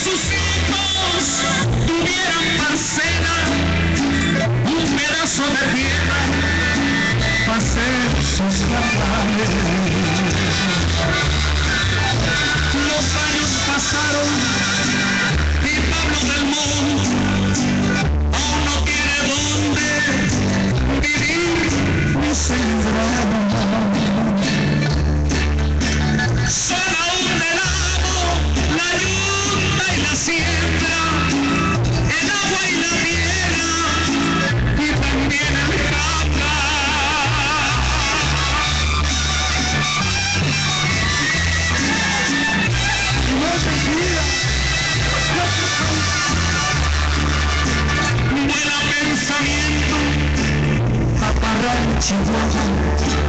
sus hijos tuvieran parcela, un pedazo de tierra para hacer sus cabales. Los años pasaron y Pablo del Monte aún no tiene dónde vivir ni sembrar. Solo aún del amo la yunta y la siembra, el agua y la tierra y también el cabra. Vuela pensamiento a Chihuahua.